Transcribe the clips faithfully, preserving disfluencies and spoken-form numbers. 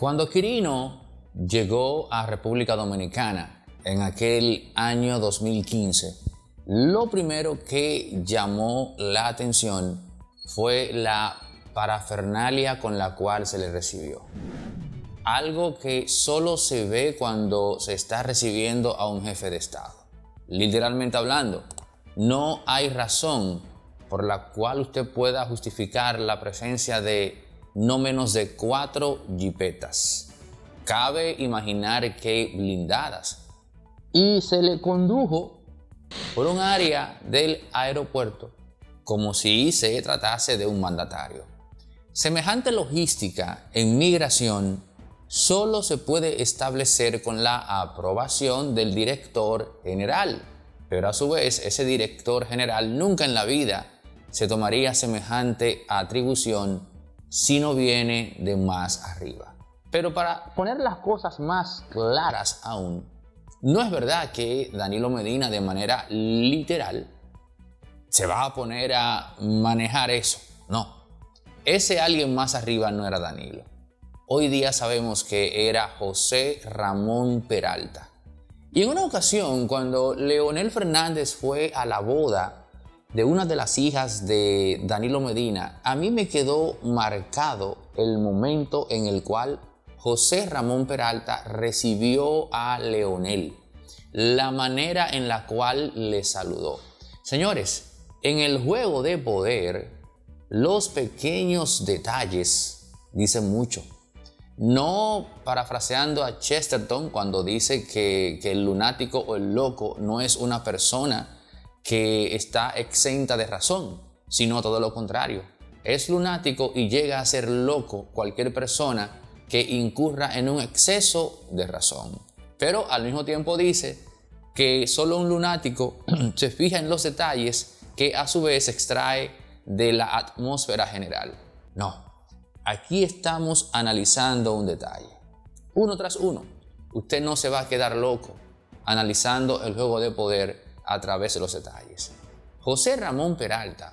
Cuando Quirino llegó a República Dominicana en aquel año dos mil quince, lo primero que llamó la atención fue la parafernalia con la cual se le recibió. Algo que solo se ve cuando se está recibiendo a un jefe de Estado. Literalmente hablando, no hay razón por la cual usted pueda justificar la presencia de no menos de cuatro jipetas. Cabe imaginar que blindadas. Y se le condujo por un área del aeropuerto como si se tratase de un mandatario. Semejante logística en migración solo se puede establecer con la aprobación del director general, pero a su vez ese director general nunca en la vida se tomaría semejante atribución si no viene de más arriba. Pero para poner las cosas más claras aún, no es verdad que Danilo Medina de manera literal se va a poner a manejar eso. No, ese alguien más arriba no era Danilo. Hoy día sabemos que era José Ramón Peralta. Y en una ocasión, cuando Leonel Fernández fue a la boda de una de las hijas de Danilo Medina, a mí me quedó marcado el momento en el cual José Ramón Peralta recibió a Leonel, la manera en la cual le saludó. Señores, en el juego de poder, los pequeños detalles dicen mucho. No parafraseando a Chesterton cuando dice que, que el lunático o el loco no es una persona que está exenta de razón, sino todo lo contrario. Es lunático y llega a ser loco cualquier persona que incurra en un exceso de razón. Pero al mismo tiempo dice que solo un lunático se fija en los detalles que a su vez extrae de la atmósfera general. No, aquí estamos analizando un detalle, uno tras uno. Usted no se va a quedar loco analizando el juego de poder a través de los detalles. José Ramón Peralta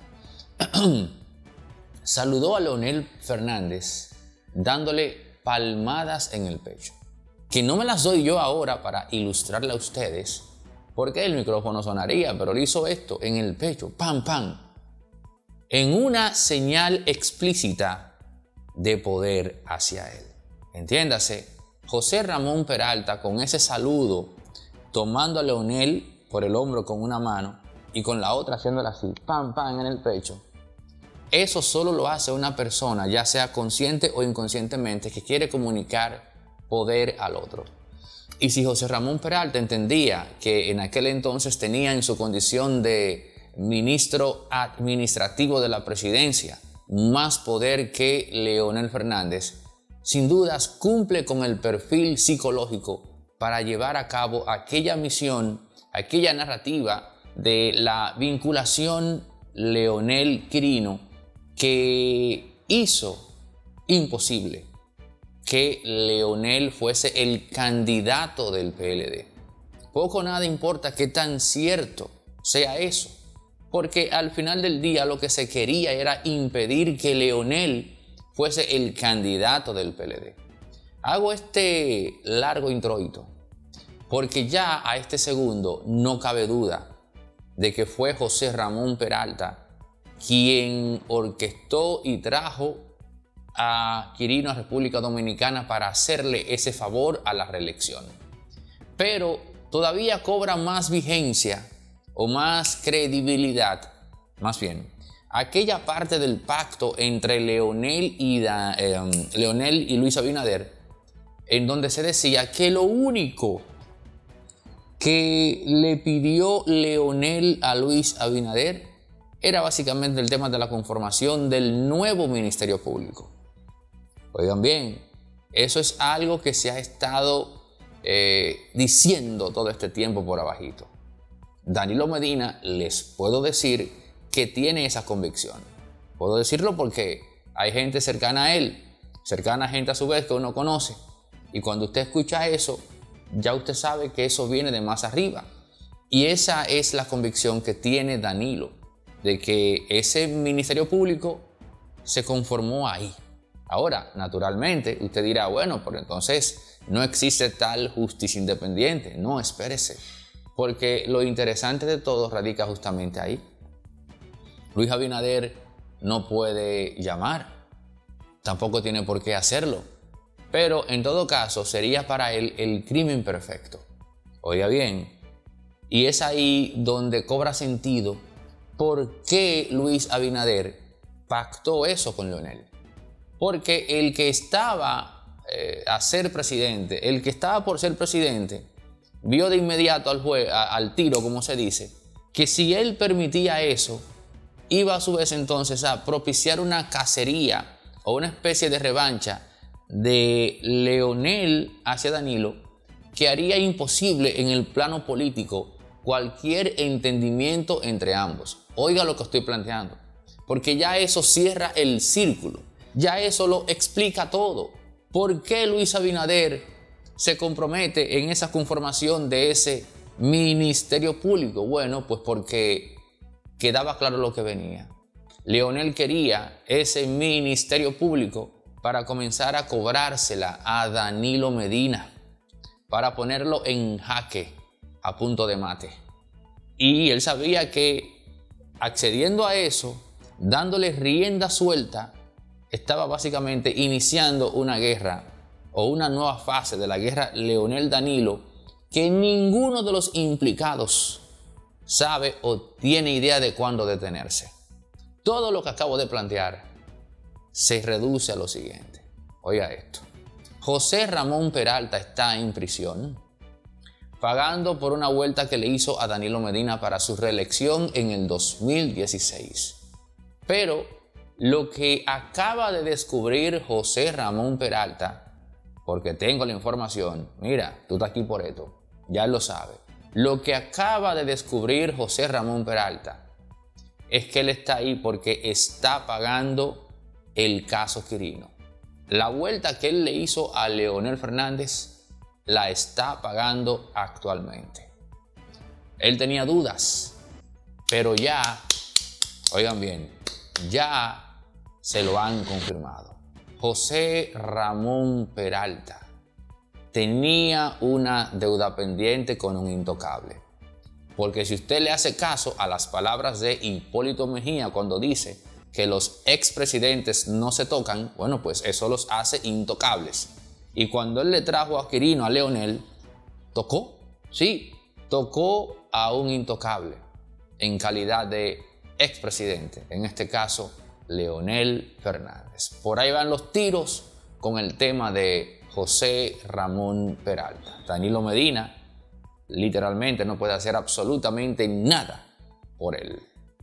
saludó a Leonel Fernández dándole palmadas en el pecho, que no me las doy yo ahora para ilustrarle a ustedes, porque el micrófono sonaría, pero le hizo esto en el pecho, pam, pam, en una señal explícita de poder hacia él. Entiéndase, José Ramón Peralta con ese saludo, tomando a Leonel por el hombro con una mano y con la otra haciéndola así, pam, pam, en el pecho. Eso solo lo hace una persona, ya sea consciente o inconscientemente, que quiere comunicar poder al otro. Y si José Ramón Peralta entendía que en aquel entonces tenía en su condición de ministro administrativo de la presidencia más poder que Leonel Fernández, sin dudas cumple con el perfil psicológico para llevar a cabo aquella misión, aquella narrativa de la vinculación Leonel-Quirino que hizo imposible que Leonel fuese el candidato del P L D. Poco o nada importa qué tan cierto sea eso, porque al final del día lo que se quería era impedir que Leonel fuese el candidato del P L D. Hago este largo introito porque ya a este segundo no cabe duda de que fue José Ramón Peralta quien orquestó y trajo a Quirino a República Dominicana para hacerle ese favor a la reelección. Pero todavía cobra más vigencia o más credibilidad, más bien, aquella parte del pacto entre Leonel y, da, eh, Leonel y Luis Abinader, en donde se decía que lo único que le pidió Leonel a Luis Abinader era básicamente el tema de la conformación del nuevo Ministerio Público. Oigan bien, eso es algo que se ha estado eh, diciendo todo este tiempo por abajito. Danilo Medina, les puedo decir que tiene esa convicción. Puedo decirlo porque hay gente cercana a él, cercana a gente a su vez que uno conoce. Y cuando usted escucha eso, ya usted sabe que eso viene de más arriba. Y esa es la convicción que tiene Danilo, de que ese Ministerio Público se conformó ahí, Ahora, naturalmente, usted dirá, bueno, pero entonces no existe tal justicia independiente. No, espérese, porque lo interesante de todo radica justamente ahí. Luis Abinader no puede llamar, tampoco tiene por qué hacerlo, pero en todo caso sería para él el crimen perfecto. Oiga bien, y es ahí donde cobra sentido por qué Luis Abinader pactó eso con Leonel. Porque el que estaba eh, a ser presidente, el que estaba por ser presidente, vio de inmediato al, jue a, al tiro, como se dice, que si él permitía eso, iba a su vez entonces a propiciar una cacería o una especie de revancha de Leonel hacia Danilo, que haría imposible en el plano político cualquier entendimiento entre ambos. Oiga lo que estoy planteando, porque ya eso cierra el círculo, ya eso lo explica todo. ¿Por qué Luis Abinader se compromete en esa conformación de ese ministerio público? Bueno, pues porque quedaba claro lo que venía. Leonel quería ese ministerio público para comenzar a cobrársela a Danilo Medina, para ponerlo en jaque, a punto de mate. Y él sabía que accediendo a eso, dándole rienda suelta, estaba básicamente iniciando una guerra o una nueva fase de la guerra Leonel-Danilo que ninguno de los implicados sabe o tiene idea de cuándo detenerse. Todo lo que acabo de plantear se reduce a lo siguiente. Oiga esto. José Ramón Peralta está en prisión pagando por una vuelta que le hizo a Danilo Medina para su reelección en el dos mil dieciséis. Pero lo que acaba de descubrir José Ramón Peralta, porque tengo la información, mira, tú estás aquí por esto, ya lo sabes. Lo que acaba de descubrir José Ramón Peralta es que él está ahí porque está pagando el caso Quirino. La vuelta que él le hizo a Leonel Fernández la está pagando actualmente. Él tenía dudas, pero ya, oigan bien, ya se lo han confirmado. José Ramón Peralta tenía una deuda pendiente con un intocable. Porque si usted le hace caso a las palabras de Hipólito Mejía cuando dice que los expresidentes no se tocan, bueno, pues eso los hace intocables. Y cuando él le trajo a Quirino, a Leonel, tocó, sí, tocó a un intocable en calidad de expresidente, en este caso Leonel Fernández. Por ahí van los tiros con el tema de José Ramón Peralta. Danilo Medina literalmente no puede hacer absolutamente nada por él.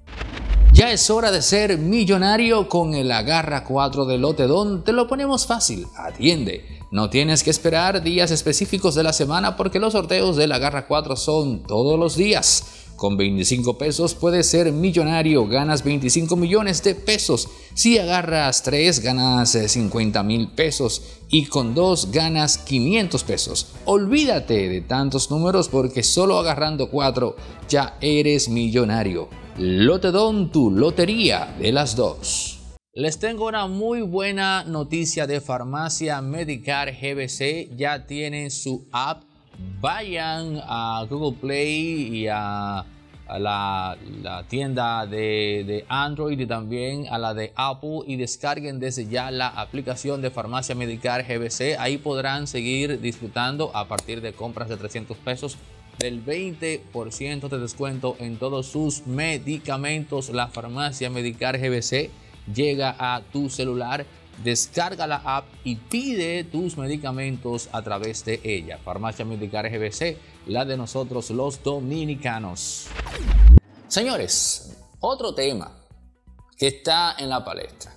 Ya es hora de ser millonario con el Agarra cuatro de Lotedom. Te lo ponemos fácil, atiende. No tienes que esperar días específicos de la semana porque los sorteos del Agarra cuatro son todos los días. Con veinticinco pesos puedes ser millonario, ganas veinticinco millones de pesos. Si agarras tres, ganas cincuenta mil pesos y con dos ganas quinientos pesos. Olvídate de tantos números porque solo agarrando cuatro ya eres millonario. Lotedom, tu lotería de las dos. Les tengo una muy buena noticia de Farmacia Medicare G B C. Ya tienen su app. Vayan a Google Play y a, a la, la tienda de, de Android y también a la de Apple y descarguen desde ya la aplicación de Farmacia Medicare G B C. Ahí podrán seguir disfrutando a partir de compras de trescientos pesos del veinte por ciento de descuento en todos sus medicamentos. La Farmacia Medicare G B C llega a tu celular. Descarga la app y pide tus medicamentos a través de ella. Farmacia Medicare G B C, la de nosotros los dominicanos. Señores, otro tema que está en la palestra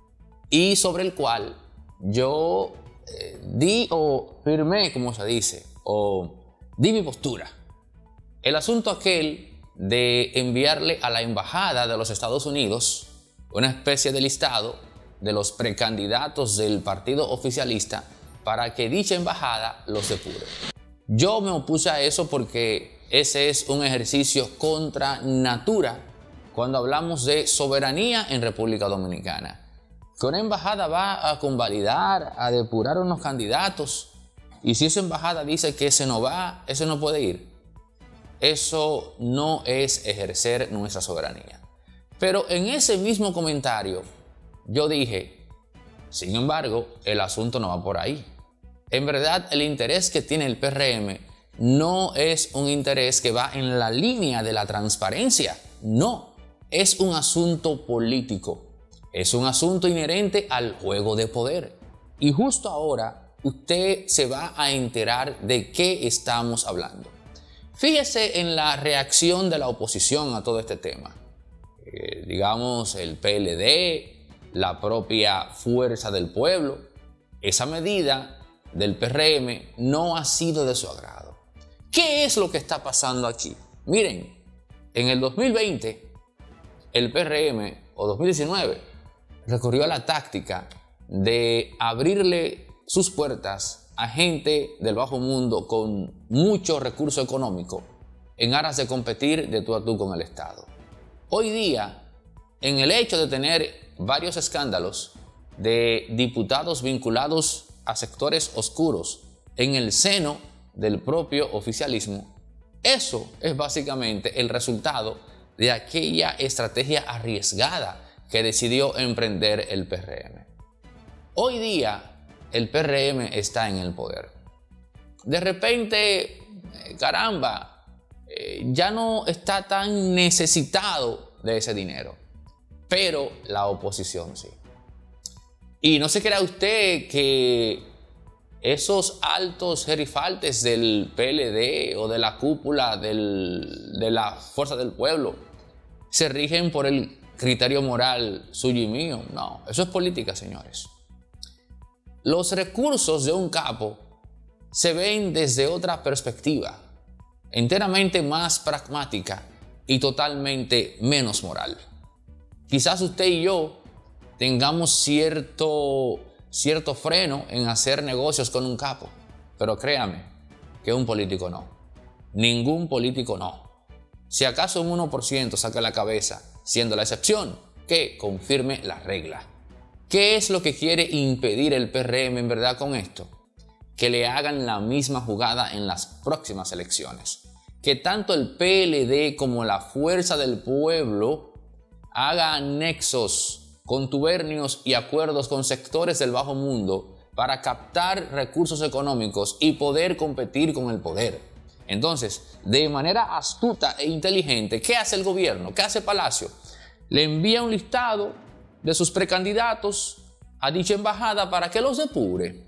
y sobre el cual yo eh, di o firmé, como se dice, o di mi postura. El asunto aquel de enviarle a la embajada de los Estados Unidos una especie de listado de los precandidatos del partido oficialista para que dicha embajada los depure. Yo me opuse a eso porque ese es un ejercicio contra natura cuando hablamos de soberanía en República Dominicana. que una embajada va a convalidar, a depurar unos candidatos, y si esa embajada dice que ese no va, ese no puede ir. Eso no es ejercer nuestra soberanía. Pero en ese mismo comentario yo dije, sin embargo, el asunto no va por ahí. En verdad, el interés que tiene el P R M no es un interés que va en la línea de la transparencia. No, es un asunto político. Es un asunto inherente al juego de poder. Y justo ahora usted se va a enterar de qué estamos hablando. Fíjese en la reacción de la oposición a todo este tema. Eh, digamos, el P L D, la propia Fuerza del Pueblo. Esa medida del P R M no ha sido de su agrado. ¿Qué es lo que está pasando aquí? Miren, en el dos mil veinte, el P R M, o dos mil diecinueve, recurrió a la táctica de abrirle sus puertas a gente del bajo mundo con mucho recurso económico en aras de competir de tú a tú con el Estado. Hoy día, en el hecho de tener varios escándalos de diputados vinculados a sectores oscuros en el seno del propio oficialismo, eso es básicamente el resultado de aquella estrategia arriesgada que decidió emprender el P R M. Hoy día el P R M está en el poder. De repente, caramba, eh, ya no está tan necesitado de ese dinero, pero la oposición sí. Y no se crea usted que esos altos gerifaltes del P L D o de la cúpula del, de la Fuerza del Pueblo se rigen por el criterio moral suyo y mío. No, eso es política, señores. Los recursos de un capo se ven desde otra perspectiva, enteramente más pragmática y totalmente menos moral. Quizás usted y yo tengamos cierto, cierto freno en hacer negocios con un capo, pero créame que un político no. Ningún político no. Si acaso un uno por ciento saca la cabeza, siendo la excepción, que confirme la regla. ¿Qué es lo que quiere impedir el P R M en verdad con esto? Que le hagan la misma jugada en las próximas elecciones. Que tanto el P L D como la Fuerza del Pueblo hagan nexos, contubernios y acuerdos con sectores del bajo mundo para captar recursos económicos y poder competir con el poder. Entonces, de manera astuta e inteligente, ¿qué hace el gobierno? ¿Qué hace Palacio? Le envía un listado de sus precandidatos a dicha embajada para que los depure,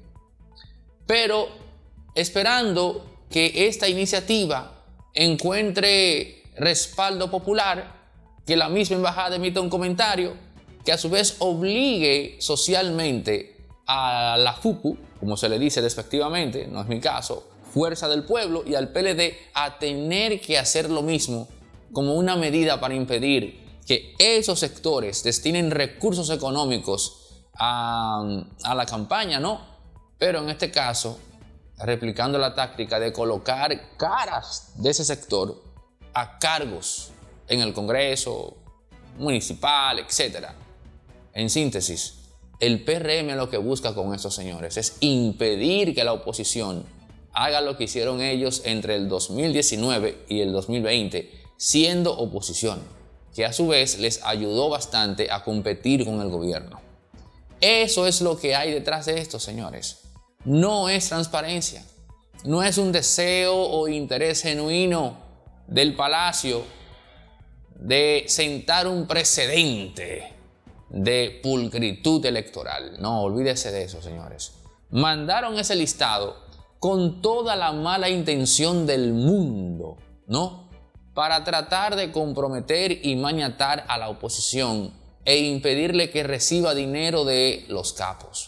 pero esperando que esta iniciativa encuentre respaldo popular, que la misma embajada emita un comentario que a su vez obligue socialmente a la FUPU, como se le dice despectivamente, no es mi caso, Fuerza del Pueblo, y al P L D a tener que hacer lo mismo como una medida para impedir que esos sectores destinen recursos económicos a, a la campaña, ¿no? Pero en este caso, replicando la táctica de colocar caras de ese sector a cargos en el Congreso municipal, etcétera. En síntesis, el P R M lo que busca con estos señores es impedir que la oposición haga lo que hicieron ellos entre el dos mil diecinueve y el dos mil veinte, siendo oposición, que a su vez les ayudó bastante a competir con el gobierno. Eso es lo que hay detrás de esto, señores. No es transparencia, no es un deseo o interés genuino del Palacio de sentar un precedente de pulcritud electoral. No, olvídese de eso, señores. Mandaron ese listado con toda la mala intención del mundo, ¿no? Para tratar de comprometer y maniatar a la oposición e impedirle que reciba dinero de los capos.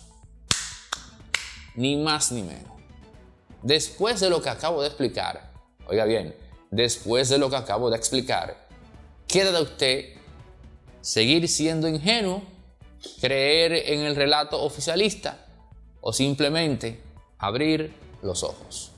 Ni más ni menos. Después de lo que acabo de explicar, oiga bien, después de lo que acabo de explicar, queda de usted seguir siendo ingenuo, creer en el relato oficialista o simplemente abrir los ojos.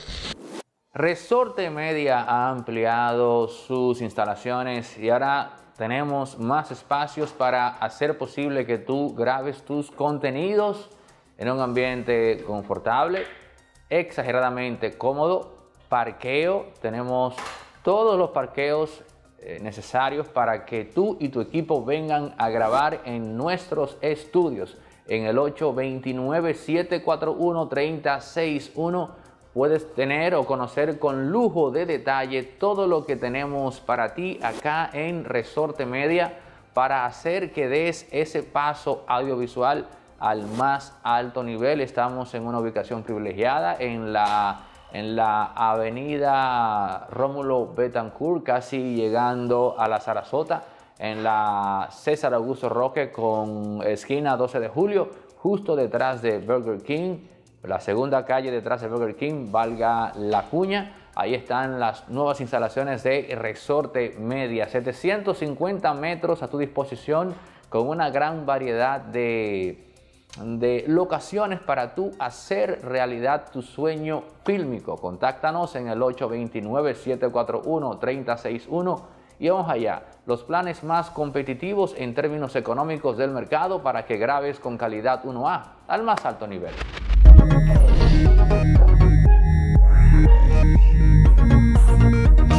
Resorte Media ha ampliado sus instalaciones y ahora tenemos más espacios para hacer posible que tú grabes tus contenidos en un ambiente confortable, exageradamente cómodo. Parqueo, tenemos todos los parqueos eh, necesarios para que tú y tu equipo vengan a grabar en nuestros estudios. En el ocho dos nueve, siete cuatro uno, tres cero seis uno puedes tener o conocer con lujo de detalle todo lo que tenemos para ti acá en Resorte Media para hacer que des ese paso audiovisual al más alto nivel. Estamos en una ubicación privilegiada en la, en la avenida Rómulo Betancourt, casi llegando a la Sarasota, en la César Augusto Roque con esquina doce de julio, justo detrás de Burger King. La segunda calle detrás de Burger King, valga la cuña. Ahí están las nuevas instalaciones de Resorte Media. setecientos cincuenta metros a tu disposición con una gran variedad de, de locaciones para tú hacer realidad tu sueño fílmico. Contáctanos en el ocho dos nueve, siete cuatro uno, tres cero seis uno y vamos allá. Los planes más competitivos en términos económicos del mercado para que grabes con calidad uno A al más alto nivel. Thank you.